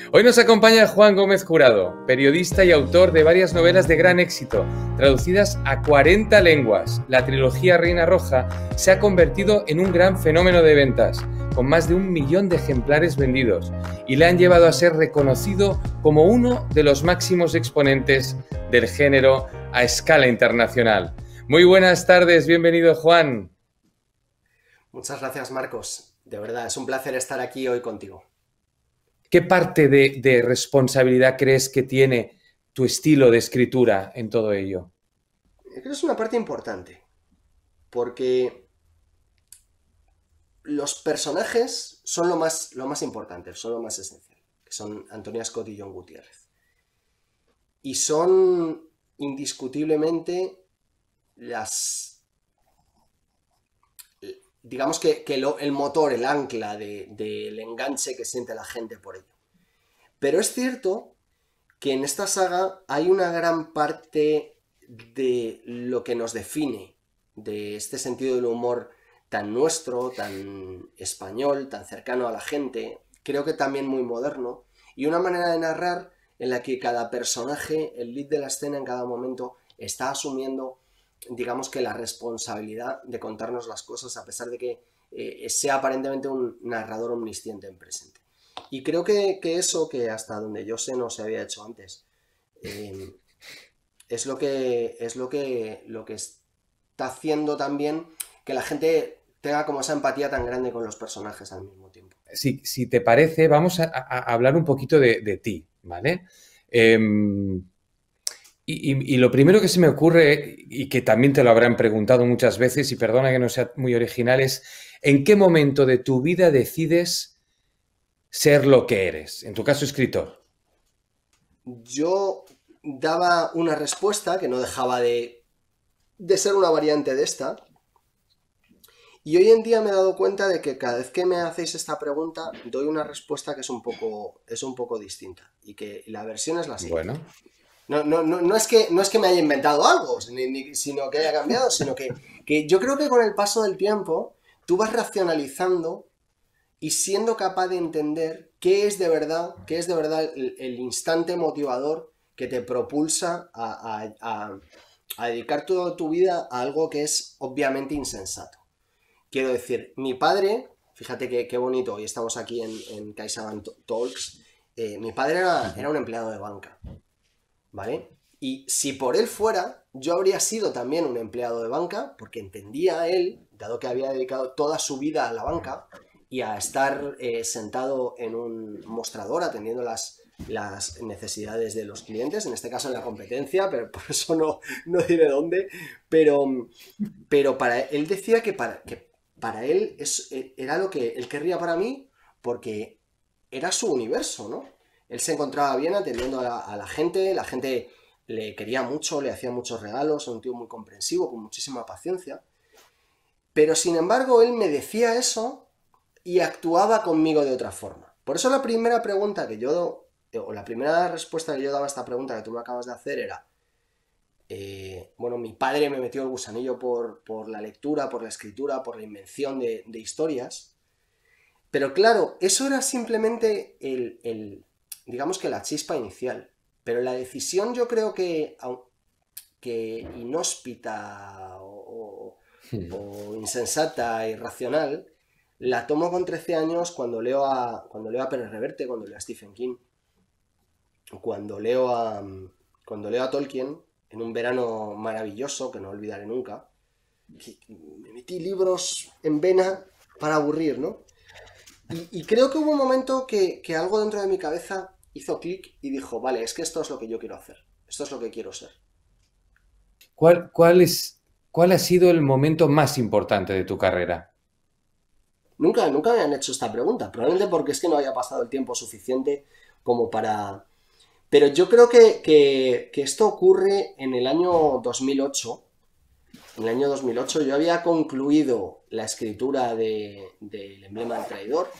Hoy nos acompaña Juan Gómez Jurado, periodista y autor de varias novelas de gran éxito, traducidas a 40 lenguas. La trilogía Reina Roja se ha convertido en un gran fenómeno de ventas, con más de 1 millón de ejemplares vendidos, y le han llevado a ser reconocido como uno de los máximos exponentes del género a escala internacional. Muy buenas tardes, bienvenido Juan. Muchas gracias, Marcos. De verdad, es un placer estar aquí hoy contigo. ¿Qué parte de responsabilidad crees que tiene tu estilo de escritura en todo ello? Creo que es una parte importante, porque los personajes son lo más importante, son lo más esencial, que son Antonia Scott y John Gutiérrez. Y son indiscutiblemente digamos que el motor, el ancla del enganche que siente la gente por ello. Pero es cierto que en esta saga hay una gran parte de lo que nos define, de este sentido del humor tan nuestro, tan español, tan cercano a la gente, creo que también muy moderno, y una manera de narrar en la que cada personaje, el lead de la escena en cada momento, está asumiendo, digamos que la responsabilidad de contarnos las cosas, a pesar de que sea aparentemente un narrador omnisciente en presente. Y creo que eso, que hasta donde yo sé no se había hecho antes, es lo que está haciendo también que la gente tenga como esa empatía tan grande con los personajes al mismo tiempo. Si te parece, vamos a hablar un poquito de ti, ¿vale? Y lo primero que se me ocurre, y que también te lo habrán preguntado muchas veces, y perdona que no sea muy original, es ¿en qué momento de tu vida decides ser lo que eres? En tu caso, escritor. Yo daba una respuesta que no dejaba de ser una variante de esta, y hoy en día me he dado cuenta de que cada vez que me hacéis esta pregunta doy una respuesta que es un poco distinta, y que la versión es la siguiente. Bueno. No es que me haya inventado algo, sino que haya cambiado, sino que yo creo que con el paso del tiempo tú vas racionalizando y siendo capaz de entender qué es de verdad el instante motivador que te propulsa a dedicar toda tu vida a algo que es obviamente insensato. Quiero decir, mi padre, fíjate qué bonito, hoy estamos aquí en CaixaBank Talks, mi padre era un empleado de banca, ¿vale? Y si por él fuera, yo habría sido también un empleado de banca, porque entendía él, dado que había dedicado toda su vida a la banca y a estar sentado en un mostrador atendiendo las necesidades de los clientes, en este caso en la competencia, pero por eso no diré dónde, pero para él decía que para él era lo que él querría para mí, porque era su universo, ¿no? Él se encontraba bien atendiendo a la gente le quería mucho, le hacía muchos regalos, era un tío muy comprensivo, con muchísima paciencia, pero sin embargo él me decía eso y actuaba conmigo de otra forma. Por eso la primera pregunta o la primera respuesta que yo daba a esta pregunta que tú me acabas de hacer era, bueno, mi padre me metió el gusanillo por la lectura, por la escritura, por la invención de historias, pero claro, eso era simplemente digamos que la chispa inicial, pero la decisión yo creo que inhóspita o insensata, irracional, la tomo con 13 años cuando leo a Pérez Reverte, cuando leo a Stephen King, cuando leo a Tolkien, en un verano maravilloso que no olvidaré nunca, que me metí libros en vena para aburrir, ¿no? Y creo que hubo un momento que algo dentro de mi cabeza hizo clic y dijo, vale, es que esto es lo que yo quiero hacer, esto es lo que quiero ser. ¿Cuál ha sido el momento más importante de tu carrera? Nunca me han hecho esta pregunta, probablemente porque es que no había pasado el tiempo suficiente como para... Pero yo creo que esto ocurre en el año 2008. En el año 2008 yo había concluido la escritura del emblema del traidor.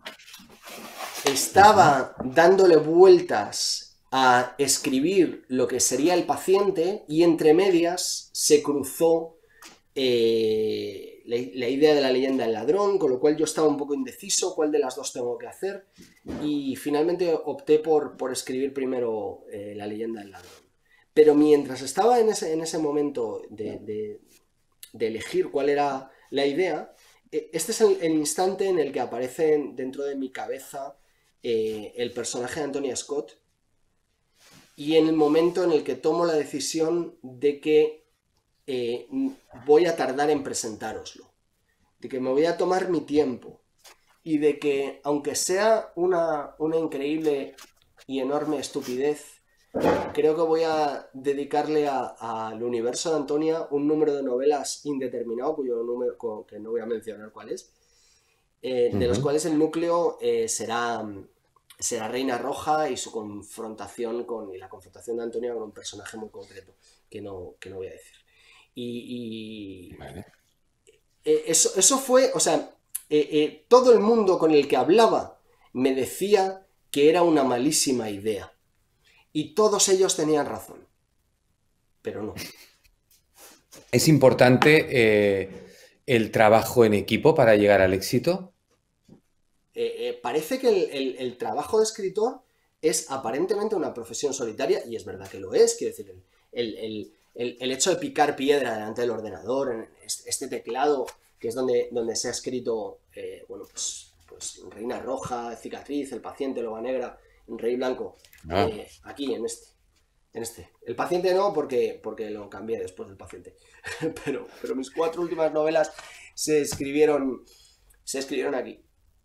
Estaba dándole vueltas a escribir lo que sería El paciente y entre medias se cruzó la idea de la leyenda del ladrón, con lo cual yo estaba un poco indeciso cuál de las dos tengo que hacer, y finalmente opté por escribir primero la leyenda del ladrón. Pero mientras estaba en ese momento de elegir cuál era la idea, este es el instante en el que aparece dentro de mi cabeza el personaje de Antonia Scott, y en el momento en el que tomo la decisión de que voy a tardar en presentároslo, de que me voy a tomar mi tiempo, y de que, aunque sea una increíble y enorme estupidez, creo que voy a dedicarle al universo de Antonia un número de novelas indeterminado, cuyo número, que no voy a mencionar cuál es, de los cuales el núcleo será Reina Roja y su confrontación y la confrontación de Antonia con un personaje muy concreto, que no voy a decir. Vale. Eso fue, o sea, todo el mundo con el que hablaba me decía que era una malísima idea. Y todos ellos tenían razón. Pero no. ¿Es importante el trabajo en equipo para llegar al éxito? Parece que el trabajo de escritor es aparentemente una profesión solitaria, y es verdad que lo es. Quiero decir, el hecho de picar piedra delante del ordenador, en este teclado, que es donde se ha escrito, bueno, pues Reina Roja, Cicatriz, El paciente, Loba Negra, Rey Blanco, aquí en este. El paciente no, porque lo cambié después del paciente. pero mis 4 últimas novelas se escribieron aquí.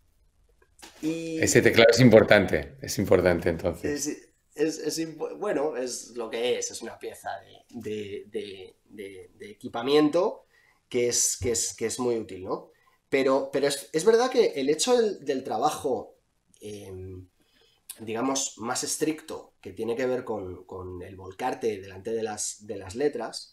Y ese teclado es importante entonces. Bueno, es lo que es una pieza de equipamiento que es muy útil, ¿no? Pero es verdad que el hecho del trabajo, digamos, más estricto, que tiene que ver con el volcarte delante de las letras,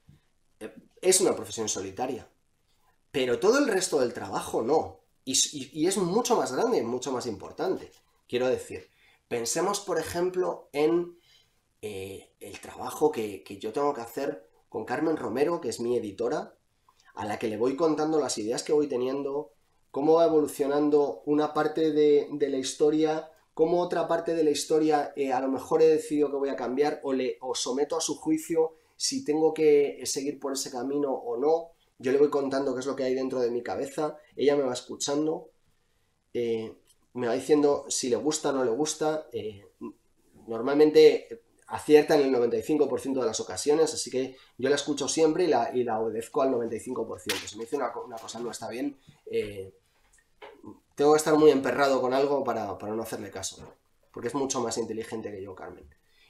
es una profesión solitaria. Pero todo el resto del trabajo no. Y es mucho más grande y mucho más importante. Quiero decir, pensemos, por ejemplo, en el trabajo que yo tengo que hacer con Carmen Romero, que es mi editora, a la que le voy contando las ideas que voy teniendo, cómo va evolucionando una parte de la historia, cómo otra parte de la historia a lo mejor he decidido que voy a cambiar, o someto a su juicio si tengo que seguir por ese camino o no. Yo le voy contando qué es lo que hay dentro de mi cabeza, ella me va escuchando, me va diciendo si le gusta o no le gusta. Normalmente acierta en el 95% de las ocasiones, así que yo la escucho siempre y la obedezco al 95%. Si me dice una cosa no está bien, tengo que estar muy emperrado con algo para no hacerle caso, ¿no? Porque es mucho más inteligente que yo, Carmen.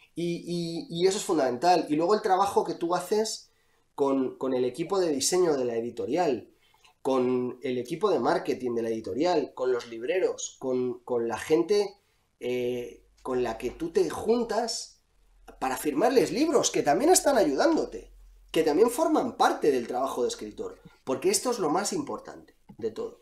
Y eso es fundamental. Y luego el trabajo que tú haces con el equipo de diseño de la editorial, con el equipo de marketing de la editorial, con los libreros, con la gente con la que tú te juntas para firmarles libros, que también están ayudándote, que también forman parte del trabajo de escritor, porque esto es lo más importante de todo.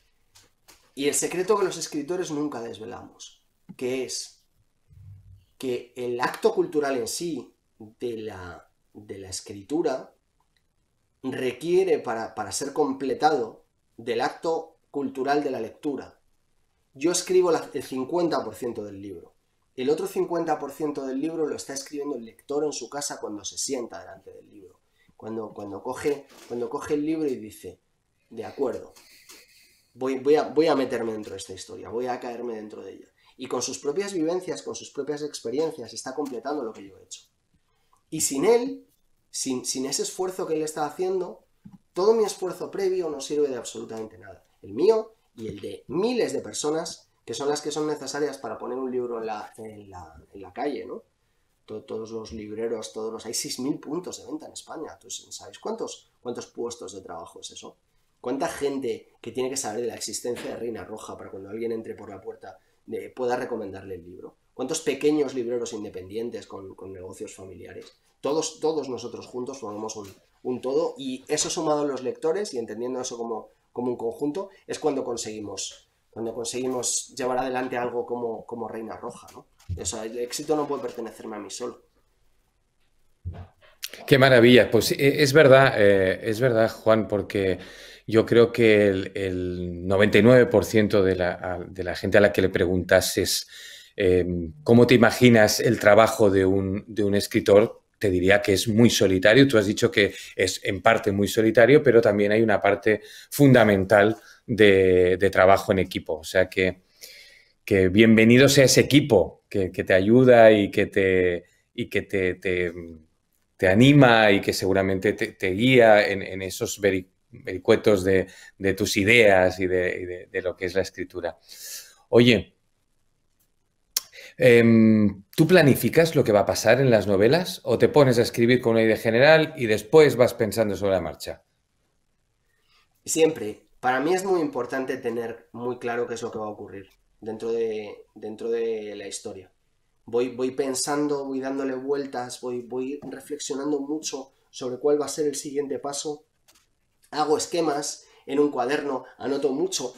Y el secreto que los escritores nunca desvelamos, que es que el acto cultural en sí de la escritura requiere, para ser completado, del acto cultural de la lectura. Yo escribo el 50% del libro. El otro 50% del libro lo está escribiendo el lector en su casa cuando se sienta delante del libro. Cuando coge el libro y dice, de acuerdo, voy a meterme dentro de esta historia, voy a caerme dentro de ella. Y con sus propias vivencias, con sus propias experiencias, está completando lo que yo he hecho. Y sin él, sin ese esfuerzo que él está haciendo, todo mi esfuerzo previo no sirve de absolutamente nada. El mío y el de miles de personas, que son las que son necesarias para poner un libro en la calle, ¿no? Todos los libreros, hay 6.000 puntos de venta en España. Entonces, ¿sabéis cuántos puestos de trabajo es eso? ¿Cuánta gente que tiene que saber de la existencia de Reina Roja para cuando alguien entre por la puerta pueda recomendarle el libro? ¿Cuántos pequeños libreros independientes con negocios familiares? Todos nosotros juntos formamos un todo, y eso sumado a los lectores y entendiendo eso como un conjunto es cuando conseguimos llevar adelante algo como Reina Roja, ¿no? O sea, el éxito no puede pertenecerme a mí solo. Qué maravilla. Pues es verdad, Juan, porque yo creo que el 99% de la gente a la que le preguntases cómo te imaginas el trabajo de un escritor, te diría que es muy solitario. Tú has dicho que es en parte muy solitario, pero también hay una parte fundamental de trabajo en equipo. O sea que bienvenido sea ese equipo que te ayuda y que te anima y que seguramente te guía en esos vericuetos de tus ideas y de lo que es la escritura. Oye, ¿tú planificas lo que va a pasar en las novelas o te pones a escribir con una idea general y después vas pensando sobre la marcha? Siempre, para mí es muy importante tener muy claro qué es lo que va a ocurrir dentro de la historia. Voy pensando, voy dándole vueltas, voy reflexionando mucho sobre cuál va a ser el siguiente paso. Hago esquemas en un cuaderno, anoto mucho.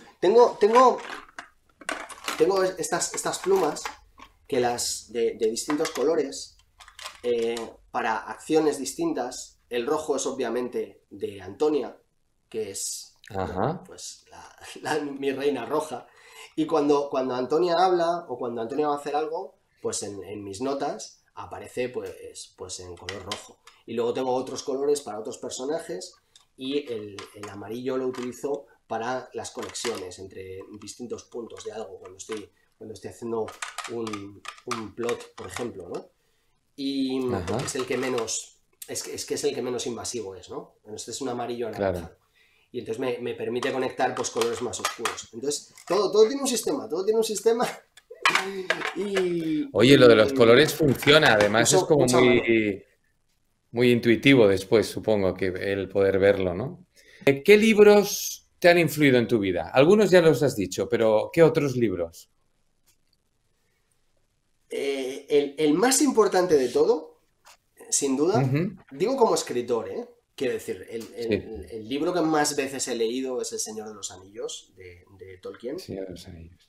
Tengo estas plumas que las de distintos colores para acciones distintas. El rojo es obviamente de Antonia, que es, bueno, Ajá, pues mi reina roja. Y cuando Antonia habla o cuando Antonia va a hacer algo, pues en mis notas aparece pues en color rojo. Y luego tengo otros colores para otros personajes y el amarillo lo utilizo para las conexiones entre distintos puntos de algo cuando estoy haciendo un plot, por ejemplo, ¿no? Y porque ajá, es el que menos, es que es el que menos invasivo es, ¿no? Bueno, este es un amarillo claro. anaranjado. Y entonces me permite conectar pues colores más oscuros. Entonces, todo tiene un sistema, todo tiene un sistema Oye, lo de los y colores funciona, además es como mucha mano. muy intuitivo después, supongo, que el poder verlo, ¿no? ¿Qué libros te han influido en tu vida? Algunos ya los has dicho, pero ¿qué otros libros? El más importante de todo, sin duda, Ujú. digo como escritor, ¿eh? Quiero decir, Sí, el libro que más veces he leído es El Señor de los Anillos, de Tolkien, Señor de los Anillos.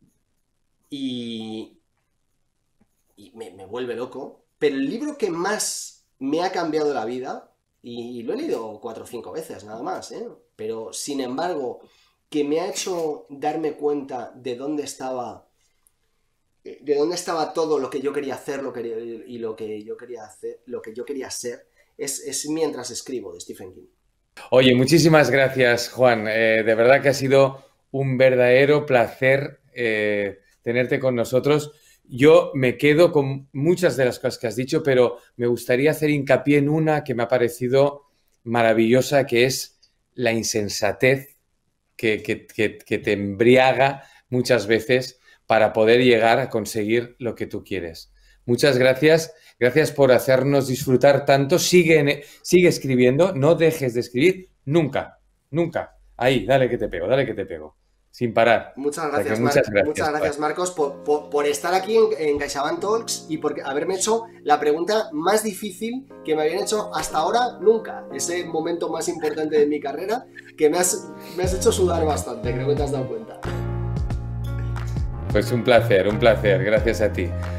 y, y me vuelve loco, pero el libro que más me ha cambiado la vida, y lo he leído 4 o 5 veces nada más, ¿eh? Pero sin embargo, que me ha hecho darme cuenta de dónde estaba todo lo que yo quería hacer y lo que yo quería hacer, lo que yo quería ser, es Mientras escribo, de Stephen King. Oye, muchísimas gracias, Juan. De verdad que ha sido un verdadero placer tenerte con nosotros. Yo me quedo con muchas de las cosas que has dicho, pero me gustaría hacer hincapié en una que me ha parecido maravillosa, que es la insensatez que te embriaga muchas veces para poder llegar a conseguir lo que tú quieres. Muchas gracias. Gracias por hacernos disfrutar tanto. Sigue escribiendo, no dejes de escribir nunca, nunca. Ahí, dale que te pego, sin parar. Muchas O sea que gracias, muchas Muchas gracias, Juan. gracias, Marcos, por estar aquí en CaixaBank Talks y por haberme hecho la pregunta más difícil que me habían hecho hasta ahora nunca. Ese momento más importante de mi carrera que me has hecho sudar bastante, creo que te has dado cuenta. Pues un placer, gracias a ti.